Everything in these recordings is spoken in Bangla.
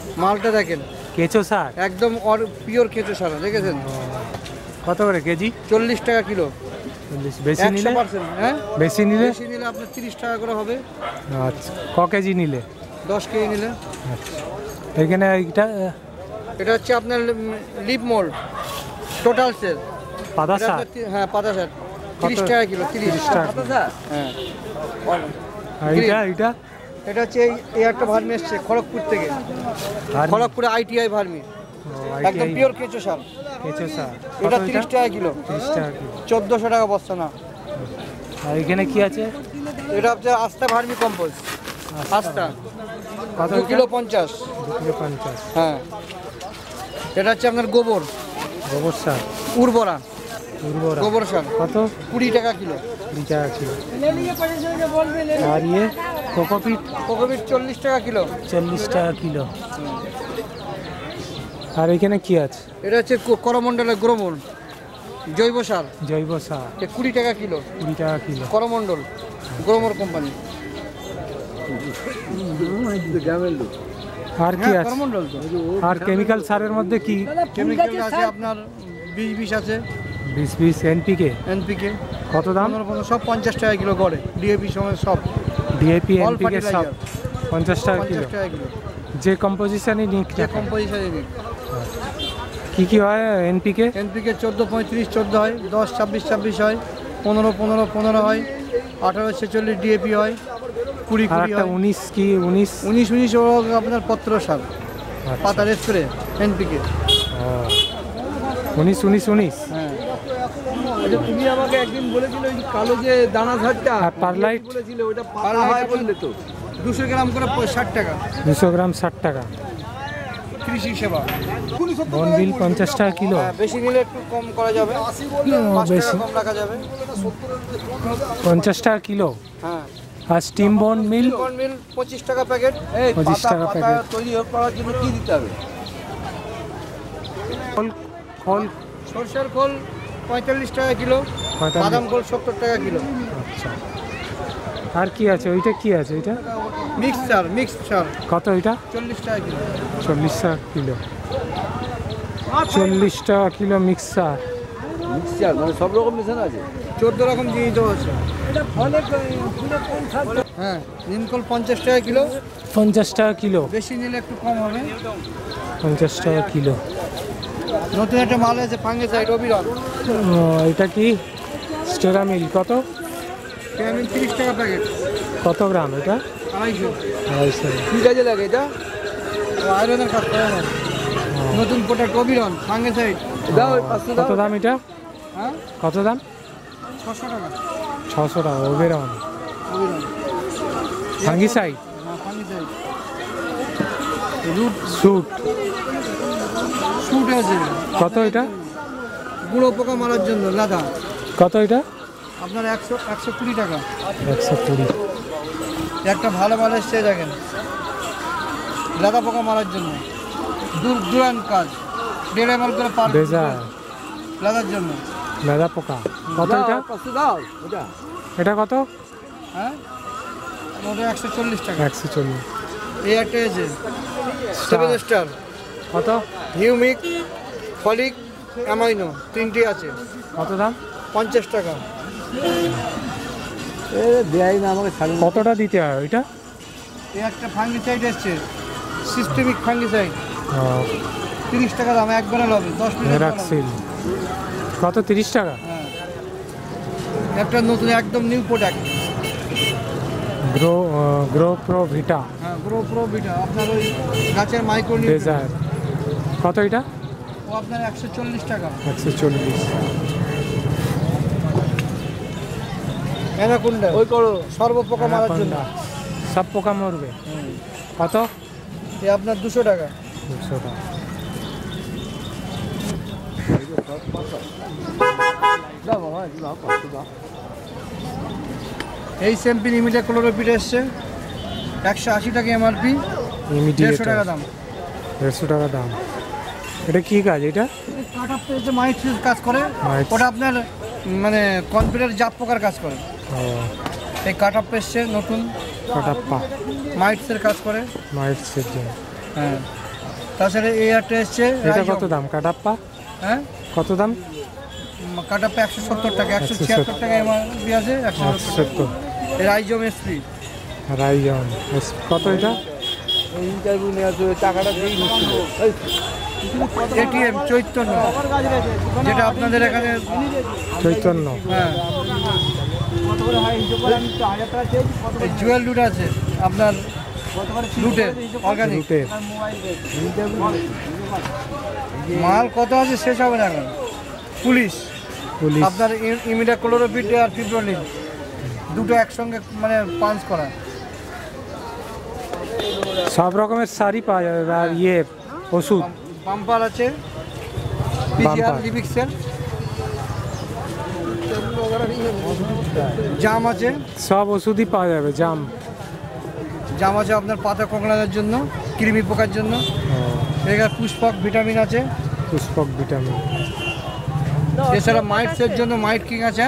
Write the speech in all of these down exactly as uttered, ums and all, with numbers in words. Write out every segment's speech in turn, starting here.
মালটা দেখেন, কেঁচো সার একদম পিওর কেঁচো সার, দেখেছেন? কত করে কেজি? চল্লিশ টাকা কিলো। বেশি নিলে? হ্যাঁ, বেশি নিলে? বেশি নিলে আপনার তিরিশ টাকা করে হবে। আচ্ছা, ক কেজি নিলে? দশ কেজি নিলে। আচ্ছা, এখানে এইটা এটা হচ্ছে আপনার লিপ মোল্ড টোটাল সেল পাতা সার। হ্যাঁ, পাতা সার তিরিশ টাকা কিলো। তিরিশ টাকা। হ্যাঁ, এইটা এইটা এটা হচ্ছে এই একটা ভার্মি এসছে খড়গপুর থেকে, খড়গপুরে আইটিআই ভার্মি, একদম পিওর কেঁচো সার। কেঁচো সার এটা তিরিশ টাকা কিলো। তিরিশ টাকা কিলো, চোদ্দোশো টাকা বস্তা না। আর এখানে কি আছে? এটা হচ্ছে আস্থা ভার্মি কম্পোস্ট, আস্থা কত? দু কিলো পঞ্চাশ। দু কিলো পঞ্চাশ। হ্যাঁ, এটা হচ্ছে আপনার গোবর, গোবর সার, উর্বরা উর্বরা গোবর সার। কত? কুড়ি টাকা কিলো। কুড়ি টাকা কিলো। আর ইয়ে কোকোপিট? কোকোপিট চল্লিশ টাকা কিলো। চল্লিশ টাকা কিলো। আর এখানে কি আছে? এটা হচ্ছে করমণ্ডলের গ্রোমন জৈব সার, জৈব সার, কুড়ি টাকা কিলো। কুড়ি টাকা কিলো। Coromandel Gromor company. আর কি আছে? করমণ্ডল তো। আর কেমিক্যাল সারের মধ্যে কি? কেমিক্যাল আছে আপনার বিশ বিশ আছে, বিশ বিশ এনপিকে। এনপিকে কত দাম? সব পঞ্চাশ টাকা কিলো করে। ডিএপি সময় সব ডিএপি এনপিকে সব পঞ্চাশ টাকা কিলো। পঞ্চাশ টাকা কিলো যে কম্পোজিশনই নিক যে কম্পোজিশনই নিক। কি কি হয় এনপিকে? এনপিকে চোদ্দো পঁয়ত্রিশ চোদ্দো হয়, দশ ছাব্বিশ ছাব্বিশ হয়, পনেরো পনেরো পনেরো হয়, আঠারো ছেচল্লিশ ডিএপি হয়, কুড়ি কুড়ি হয়, উনিশ কি উনিশ উনিশ উনিশ ও আপনার পত্র সার পাতার স্প্রে এনপিকে। উনিশ উনিশ উনিশ। হ্যাঁ, আচ্ছা, তুমি আমাকে একদিন বলেছিলে ওই কালো যে দানা ঝাড়টা পারলাইট বলেছিলে, ওইটা পাতা হয় বললে তো। দুশো গ্রাম করে ষাট টাকা। দুশো গ্রাম ষাট টাকা। কৃষি সেবা বনবিল পঞ্চাশ টাকা কিলো। বেশি নিলে একটু কম করা যাবে, বেশি কম রাখা যাবে। পঞ্চাশ টাকা কিলো। হ্যাঁ, আর স্টিম বন মিল? বন মিল পঁচিশ টাকা প্যাকেট। পঁচিশ টাকা প্যাকেট। তৈরি করার জন্য কি দিতে হবে? খোল খোল সরষের খোল পঁয়তাল্লিশ টাকা কিলো, বাদাম খোল সত্তর টাকা কিলো। আচ্ছা, আর কি আছে? ওইটা কি আছে? ওইটা মিক্সচার মিক্সচার কত? ওইটা চল্লিশ টাকা কিলো। চল্লিশ টাকা কিলো। চল্লিশ টাকা কিলো মিক্সার। মিক্সচার মানে সব রকম মেশানো আছে, চোদ্দ রকম জিনিস আছে। হ্যাঁ, নিমকল পঞ্চাশ টাকা কিলো। পঞ্চাশ টাকা কিলো। বেশি নিলে একটু কম হবে। পঞ্চাশ টাকা কিলো। নতুন একটা মাল আছে ফাঙ্গিসাইড অবিরল। এটা কি? স্টেরামিল কত? স্টেরামিল তিরিশ টাকা প্যাকেট। কত গ্রাম এটা? আড়াইশো। আড়াইশো। কি কাজে লাগে এটা? আয়রনের কাজ করে না। নতুন প্রোডাক্ট অবিরল ফাঙ্গিসাইড। দাও পাঁচশো। কত দাম এটা? হ্যাঁ, কত দাম? ছশো টাকা। ছশো টাকা। ওবেরন অবিরল ফাঙ্গিসাইড। হ্যাঁ, ফাঙ্গিসাইড। রুট স্যুট স্যুট আছে। কত এটা? গুঁড়ো পোকা মারার জন্য লাদা। কত এটা? আপনার একশো একশো কুড়ি টাকা। একশো কুড়ি। একটা ভালো মাল এসছে দেখেন, লাদা পোকা মারার জন্য দূর দূরান্ত কাজ। দেড় এম এল করে পার বেজার লাদার জন্য। লাদা পোকা কত এটা? দাও ওটা। এটা কত? হ্যাঁ, ওটা একশো চল্লিশ টাকা। একশো চল্লিশ। এই একটা আছে সেভেন স্টার। কত? হিউমিক ফলিক অ্যামাইনো তিনটি আছে। কত দাম? পঞ্চাশ টাকা। দেয় না আমাকে। কতটা দিতে হয় ওইটা? এই একটা ফাঙ্গিসাইড এসছে সিস্টেমিক ফাঙ্গিসাইড, ও, তিরিশ টাকা দাম। এক বেলা হবে, দশ মিনিট। ভেরাক্সিল কত? তিরিশ টাকা। হ্যাঁ, একটা নতুন একদম new product grow grow pro vita. হ্যাঁ, গ্রো প্রো ভিটা আপনার ওই গাছের মাইক্রো ডেজার। কত এটা? ও আপনার একশো চল্লিশ টাকা। একশো চল্লিশ। অ্যানাকোন্ডা ওই করো সর্বপোকা মারার জন্য। সব পোকা মরবে। কত? এ আপনার দুশো টাকা। দুশো টাকা। এই স্যাম্পিন ইমিডিয়া ক্লোরোপিড এসছে একশো আশি টাকা এমআরপি, দেড়শো টাকা দাম। দেড়শো টাকা দাম। এটা কি কাজ? এটা কাট অফ পেজে মাইট্রিস কাজ করে। ওটা আপনার মানে কম্পিউটার জাপ পোকার কাজ করে। ও, এই কাট অফ এসছে নতুন, কাটাপ্পা মাইটসের কাজ করে। মাইটসের জন্য। হ্যাঁ, তাছাড়া এই একটা এসছে এটা কত দাম কাটাপ্পা? হ্যাঁ কত দাম? কাটাপ্পা একশো সত্তর টাকা, একশো ছিয়াত্তর টাকা এমআরপি আছে, একশো সত্তর। রাইজম এসপি রাইজম কত এটা? ইন্টারভিউ নেওয়ার জন্য টাকাটা দিয়েই হচ্ছিল। এটিএম চৈতন্য, যেটা আপনাদের এখানে চৈতন্য। হ্যাঁ, জুয়েল লুট আছে আপনার, লুটের অর্গানিক লুটের মাল কত আছে শেষ হবে না এখন। পুলিশ পুলিশ আপনার ইমিডাক্লোরোপিড আর ফিব্রোলিন দুটো একসঙ্গে মানে পাঞ্চ করা। সব রকমের শাড়ি পাওয়া যাবে আর ইয়ে ওষুধ। পাম্পার আছে, পিজিআর লিবিক্সেল, জাম আছে, সব ওষুধই পাওয়া যাবে। জাম জাম আছে আপনার পাতা কোঁকড়ানোর জন্য, কৃমি পোকার জন্য। এখানে পুষ্পক ভিটামিন আছে, পুষ্পক ভিটামিন। এছাড়া মাইটসের জন্য মাইট কিং আছে।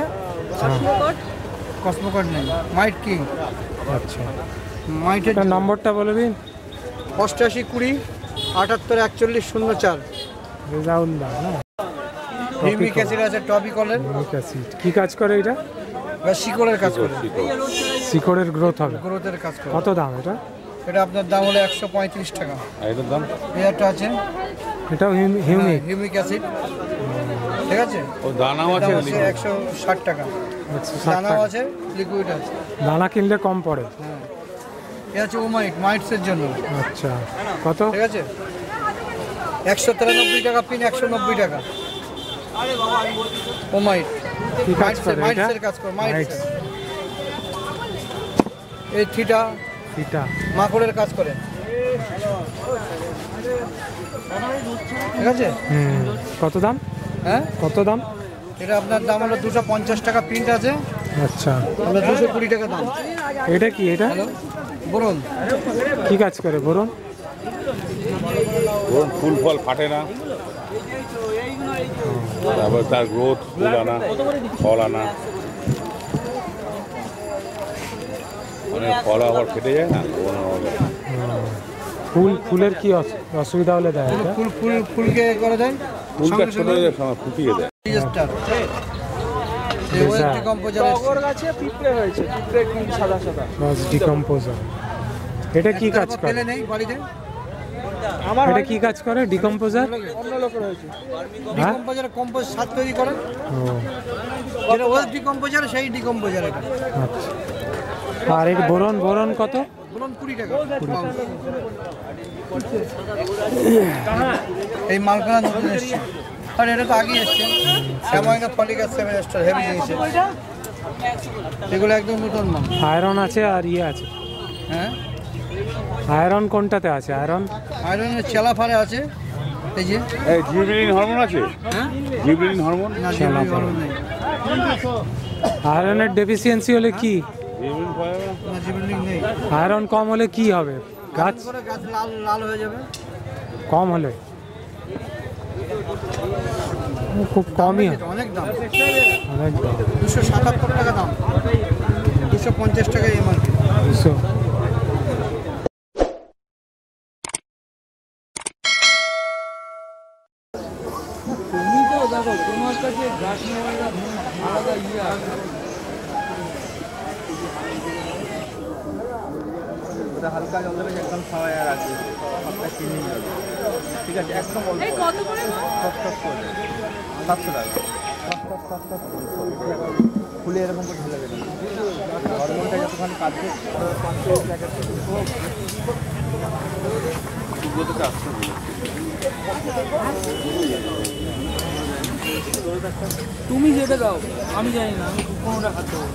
কসমোকট নেই, মাইট কিং। আচ্ছা, মাইটের নম্বরটা বলে দিন। অষ্টাশি কুড়ি আটাত্তর একচল্লিশ শূন্য চার। রেজাউল দা না? হিউমিক অ্যাসিড আছে, টপিকলের। হিউমিক অ্যাসিড কি কাজ করে এটা? শিকড়ের কাজ করে, শিকড়ের গ্রোথ হবে, গ্রোথের কাজ করে। কত দাম এটা? এটা আপনার দাম হলো একশো পঁয়ত্রিশ টাকা। এটার দাম? এটা আছে, এটাও হিউমিক হিউমিক অ্যাসিড, ঠিক আছে। ও দানাও আছে, একশো ষাট টাকা। দানাও আছে, লিকুইড আছে। দানা কিনলে কম পড়ে। হ্যাঁ, এটা আছে ওমাইট, মাইটসের জন্য। আচ্ছা, কত? ঠিক আছে, একশো তিরানব্বই টাকা পিন, একশো নব্বই টাকা। ওমাইট কি কাজ করে এটা? মাইটসের কাজ করে, মাইটস। এই থিটা থিটা মাকড়ের কাজ করে, ঠিক আছে। হুম, কত দাম? হ্যাঁ, কত দাম? এটা আপনার দাম হলো দুশো পঞ্চাশ টাকা প্রিন্ট আছে, আচ্ছা। আপনার দুশো কুড়ি টাকা দাম। এটা কি? এটা হ্যালো, বলুন কি কাজ করে বলুন? ফুল ফল ফাটে না, তারপর তার গ্রোথ, ফুল আনা, ফল আনা, মানে ফল আবার ফেটে যায় না। ফুল ফুলের কি অস- অসুবিধা হলে দেয় এটা? ফুল ফুল ফুলকে করে দেয়, ফুলটা ছোট হয়ে যায়, সময় ফুটিয়ে দেয়। ডিজাস্টার ডিকম্পোজার বাস ডিকম্পোজার। এটা কি কাজ করে? ফেলে নেই বাড়িতে। এটা কি কাজ করে ডিকম্পোজার? ডিকম্পোজার কম্পোজ সার তৈরি করে, ও যেটা ওয়েস্ট ডিকম্পোজার সেই ডিকম্পোজার এটা। আচ্ছা। আর এর বোরন বোরন কত? বলুন কুড়ি টাকা। এই মালখানা নতুন এসছে, আর এটা তো আগে এসছে। Amino folic acid seven star heavy জিনিস, এগুলো একদম নতুন মাল। আয়রন আছে আর ইয়ে আছে। হ্যাঁ, আয়রন কোনটাতে আছে? আয়রন আয়রনের চেলাফারে আছে, এই যে। এই জিবলিন হরমোন আছে? হ্যাঁ, জিবলিন হরমোন? না জিবলিন হরমোন নেই। আয়রনের ডেফিসিয়েন্সি হলে কি? জিবলিন পাওয়া যাবে না? না জিবলিন নেই। আয়রন কম হলে কি হবে? গাছ করে গাছ লাল লাল হয়ে যাবে। কম হলে? খুব কমই হয়, অনেক দাম, অনেক দাম। দুশো সাতাত্তর টাকা দাম, দুশো পঞ্চাশ টাকা এমআরপি। দুশো। তুমি তো দেখো তোমার কাছে গাছ নেওয়াটা আলাদা ইয়ে আছে। ওটা হালকা জলে একদম খাওয়ায় রাখবে, আপনার চিনি যাবে, ঠিক আছে। একদম অল্প কত করে সাতশো টাকা ফুলে এরকম করে ঢেলে দেবেন। হরমোনটা যতখানি কাটবে পাঁচশো প্যাকেট তুমি যেটা দাও আমি জানি না, আমি কোনোটা খাতে হবে।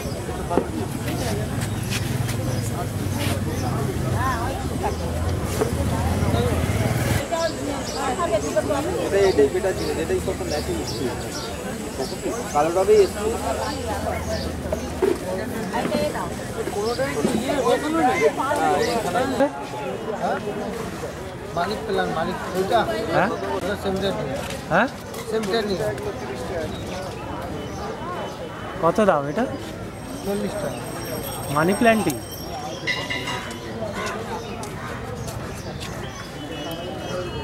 এটা এটাই বেটার জিনিস, এটাই কত ন্যাচুরাল কালোটাবেই এসছে। মালিক পেলাম, মালিক ওইটা হ্যাঁ সেমটেন, হ্যাঁ সেমটেন কত দাম এটা? চল্লিশ টাকা। মানি প্ল্যান্টিং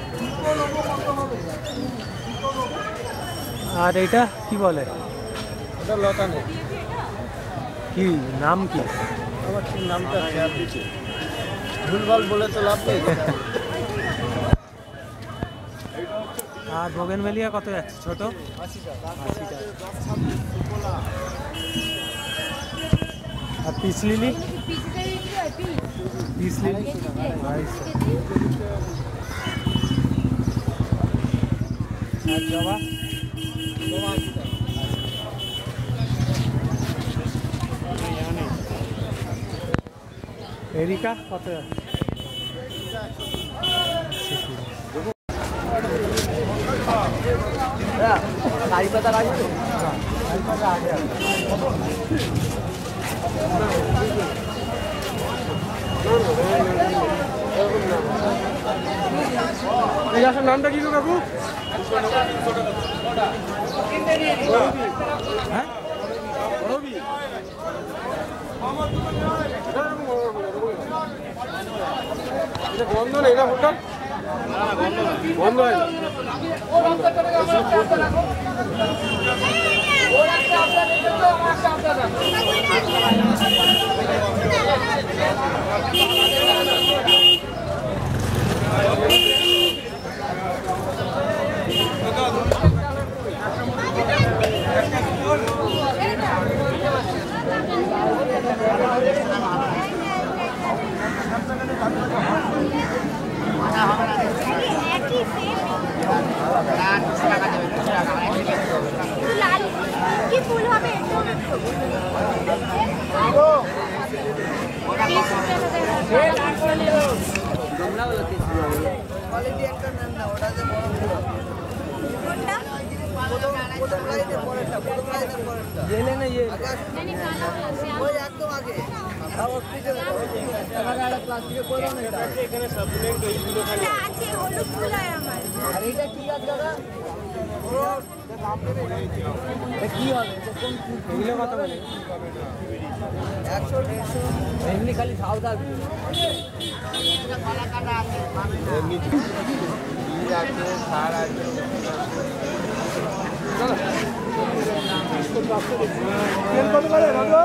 আর এটা কি বলে? এটা লতা নেই। কি নাম কি? আমার ঠিক নামটা খেয়াল দিচ্ছে, ভুলভাল বলে তো লাভ নেই। আর বোগেনভেলিয়া কত যাচ্ছে ছোট? আশি টাকা। আশি টাকা। আর পিস লিলি? পিস লিলি আড়াইশো। আর জবা? এরিকা কত যাচ্ছে? কারি পাতা রাখবে? এই গাছের নামটা কি গো কাকু? হ্যাঁ বন্ধ নেই না হোটেল? বন্ধ হয় না। কি ফুল হবে? কোয়ালিটি একটা নেন না, ওটা যে বড় ফুল হবে। প্রথম লাইনে পরেরটা, প্রথম লাইনের পরেরটা। জেলে না ইয়ে। ওই একদম আগে। আবার পিছনে টাকা একটা প্লাস্টিকে করে দাও না এটা। এখানে সাপ্লিমেন্ট এইগুলো খালি আছে, হলুদ ফুল হয় আমার। আর এটা কি গাছ দাদা? ওর নাম দেবে। এটা কি হবে? এটা কোন ফুল? এগুলো কত বলে? একশো দেড়শো এমনি খালি ছাউ থাকবে। এমনি আছে, সার আছে। তেল কত করে রাজু?